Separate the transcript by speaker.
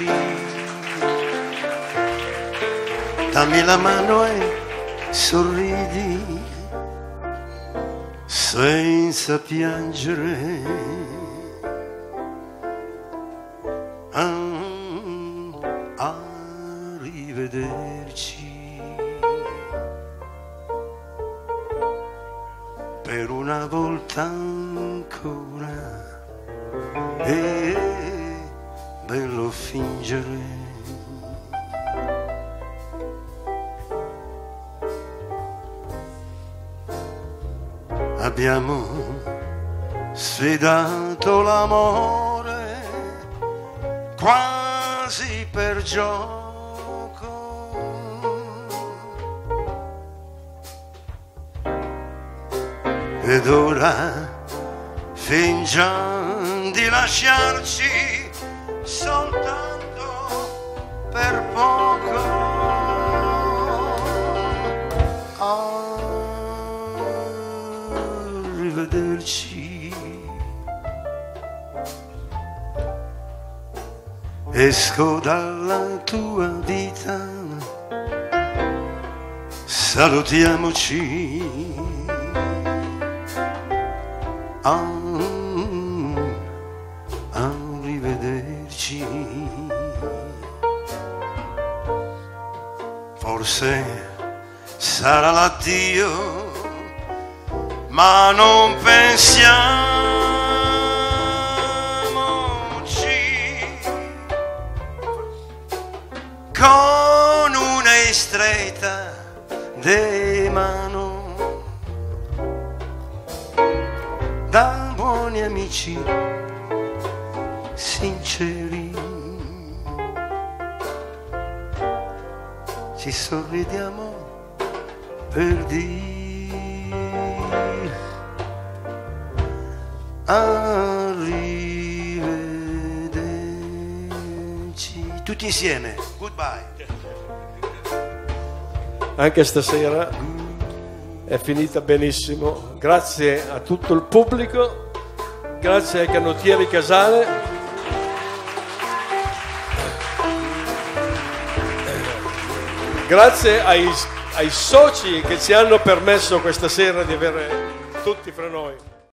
Speaker 1: baci, dammi la mano e sorridi senza piangere. Arrivederci, per una volta ancora è bello fingere. Abbiamo sfidato l'amore quasi per gioco, ed ora fingiamo di lasciarci soltanto per poco. Arrivederci, esco dalla tua vita, salutiamoci. Arrivederci. Forse sarà l'addio, ma non pensiamoci con una stretta di mano, da buoni amici sinceri, ci sorridiamo per dire arrivederci. Tutti insieme, goodbye.
Speaker 2: Anche stasera è finita benissimo, grazie a tutto il pubblico, grazie ai canottieri Casale, grazie ai soci che ci hanno permesso questa sera di avere tutti fra noi.